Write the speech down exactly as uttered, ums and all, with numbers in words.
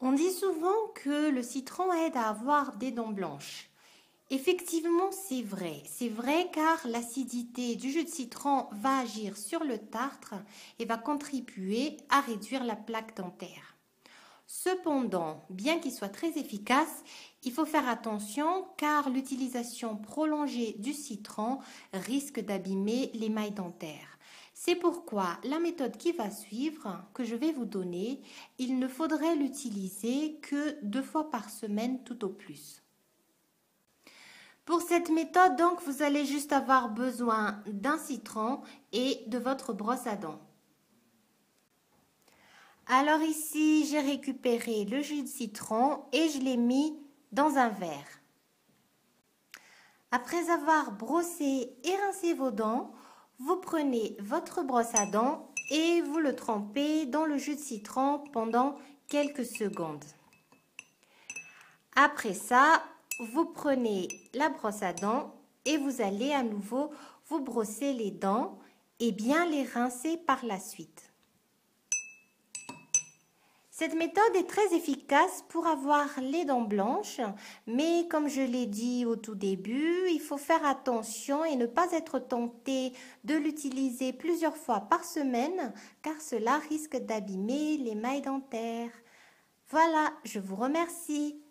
On dit souvent que le citron aide à avoir des dents blanches. Effectivement, c'est vrai. C'est vrai car l'acidité du jus de citron va agir sur le tartre et va contribuer à réduire la plaque dentaire. Cependant, bien qu'il soit très efficace, il faut faire attention car l'utilisation prolongée du citron risque d'abîmer l'émail dentaire. C'est pourquoi la méthode qui va suivre, que je vais vous donner, il ne faudrait l'utiliser que deux fois par semaine tout au plus. Pour cette méthode, donc, vous allez juste avoir besoin d'un citron et de votre brosse à dents. Alors ici, j'ai récupéré le jus de citron et je l'ai mis dans un verre. Après avoir brossé et rincé vos dents, vous prenez votre brosse à dents et vous le trempez dans le jus de citron pendant quelques secondes. Après ça, vous prenez la brosse à dents et vous allez à nouveau vous brosser les dents et bien les rincer par la suite. Cette méthode est très efficace pour avoir les dents blanches, mais comme je l'ai dit au tout début, il faut faire attention et ne pas être tenté de l'utiliser plusieurs fois par semaine, car cela risque d'abîmer l'émail dentaire. Voilà, je vous remercie.